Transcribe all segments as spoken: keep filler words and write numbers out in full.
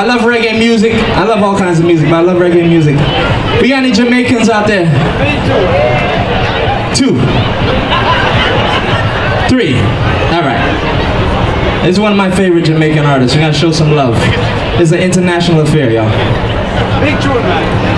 I love reggae music. I love all kinds of music, but I love reggae music. We got any Jamaicans out there? Two. Three. All right. This is one of my favorite Jamaican artists. We gotta show some love. It's an international affair, y'all. Big Trotman.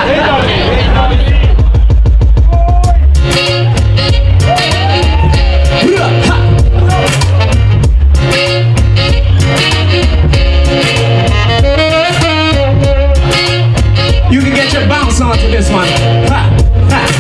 You can get your bounce on to this one. Ha, ha.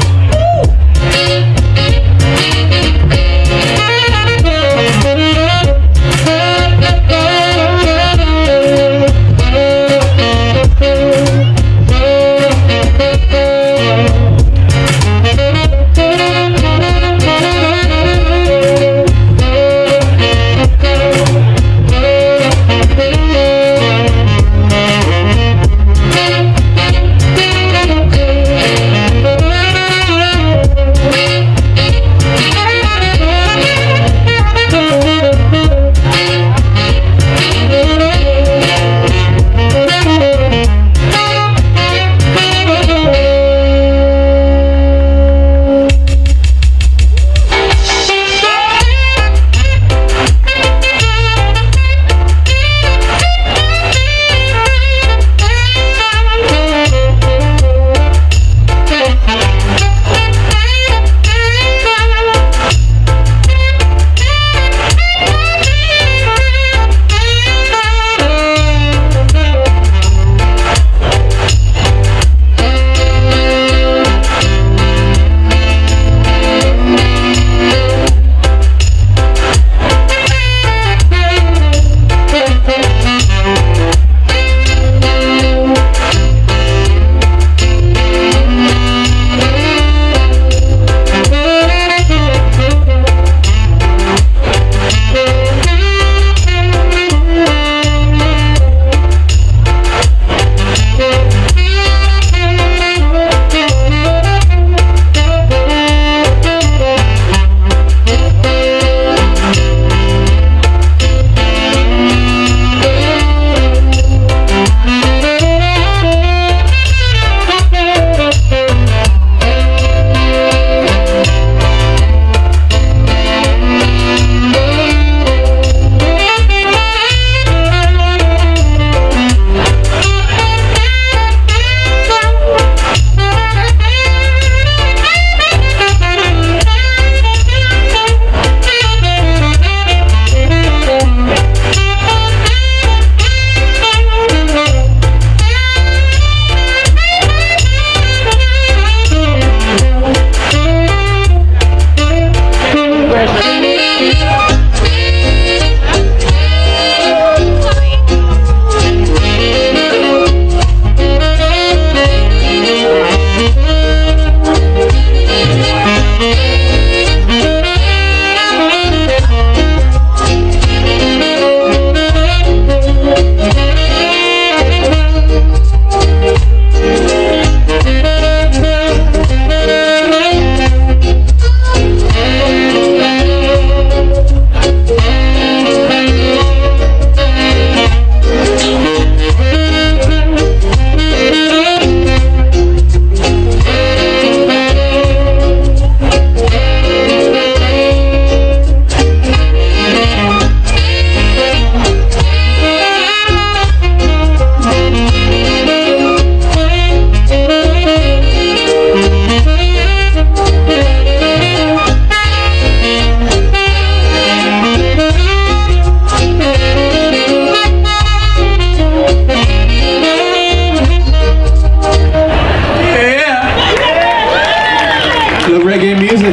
Reggae music.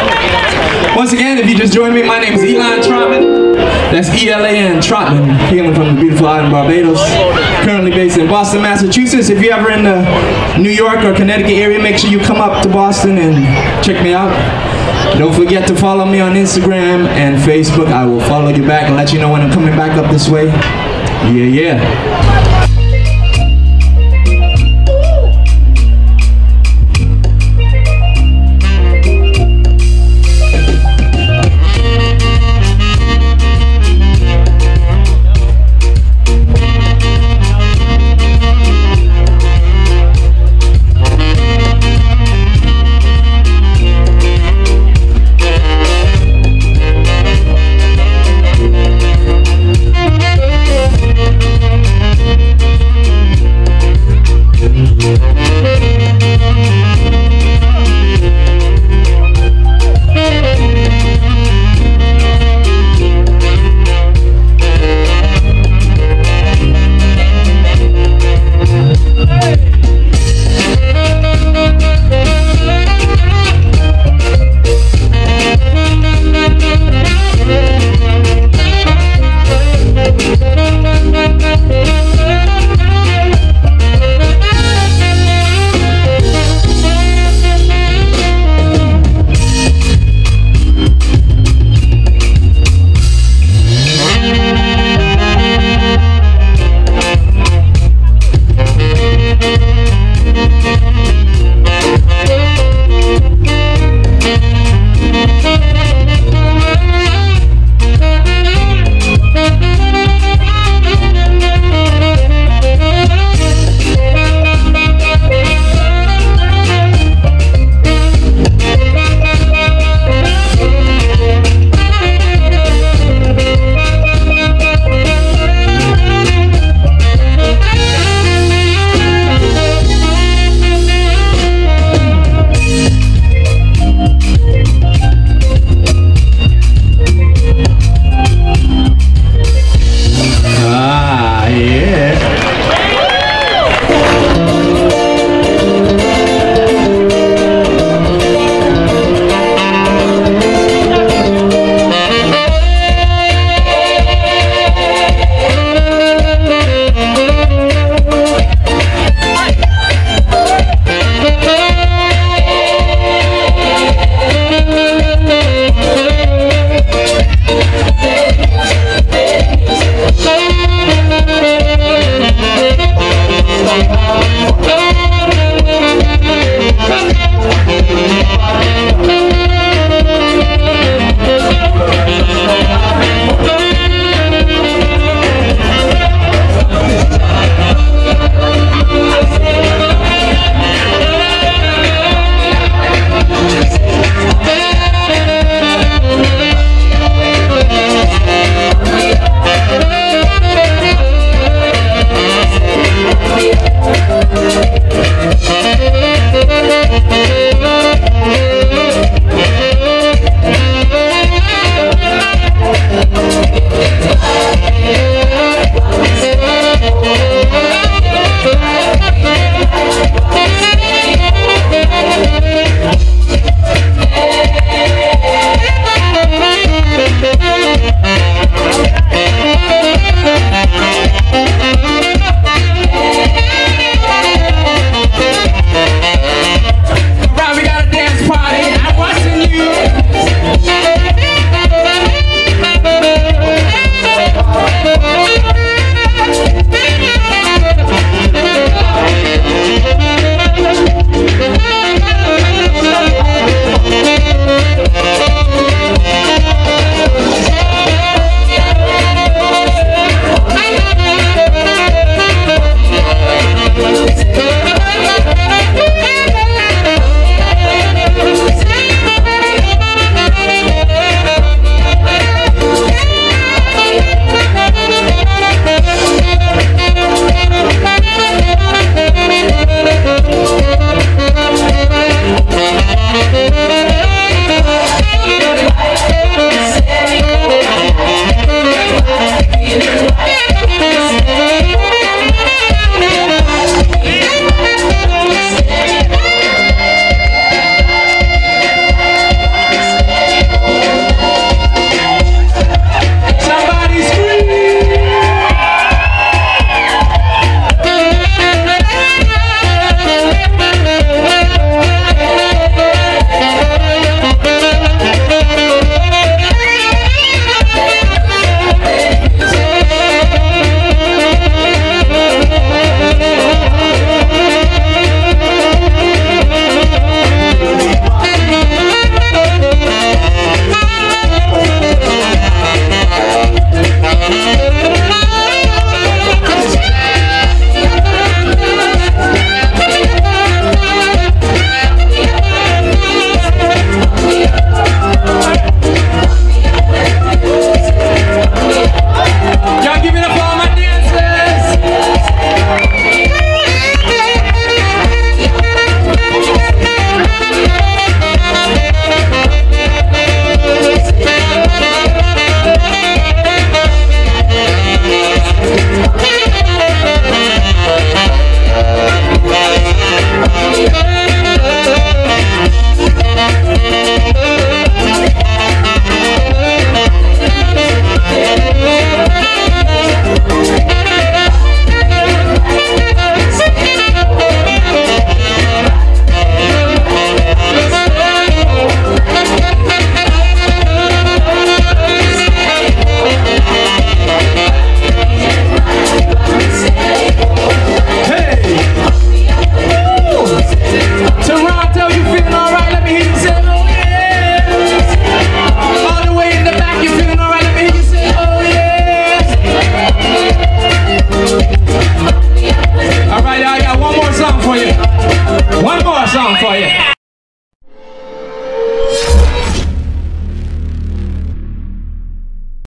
Once again, if you just joined me, my name is Elan Trotman. That's E L A N, Trotman, hailing from the beautiful island Barbados. Currently based in Boston, Massachusetts. If you're ever in the New York or Connecticut area, make sure you come up to Boston and check me out. Don't forget to follow me on Instagram and Facebook. I will follow you back and let you know when I'm coming back up this way. Yeah, yeah.